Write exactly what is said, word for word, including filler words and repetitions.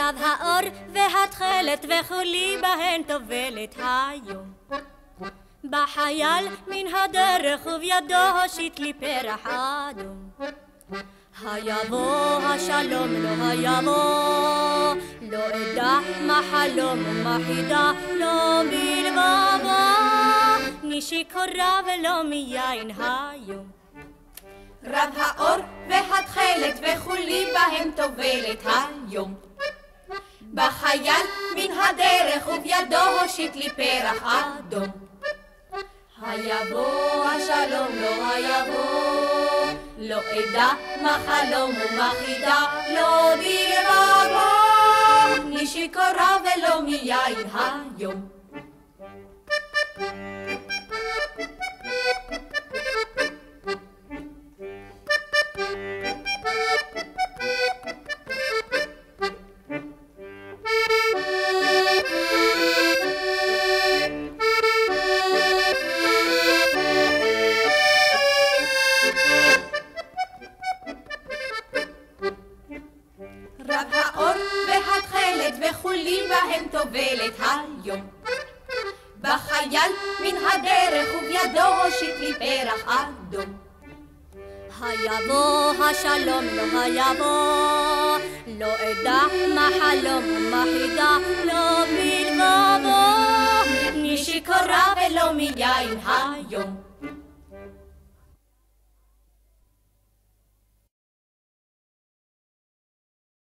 רב האור והתכלת וכולי בהן טובלת היום. בא חייל מן הדרך ובידו הושיט לי פרח אדום. היבוא השלום לא היבוא, לא אדע מה חלום ומה חידה, לא בלבבו, משיכורה ולא מיין היום. רב האור והתכלת וכולי בהם טובלת היום. בא חייל מן הדרך ובידו הושיט לי פרח אדום. היבוא השלום לא היבוא, לא אדע מה חלום ומה חידה, לא בלבבו, משיכורה ולא מיין היום. רב האור והתכלת וכולי בהם טובלת היום. בא חייל מן הדרך ובידו הושיט לי פרח אדום. היבוא השלום לא היבוא, לא אדע מה חלום ומה חידה, לא בלבבו, משיכורה ולא מיין היום.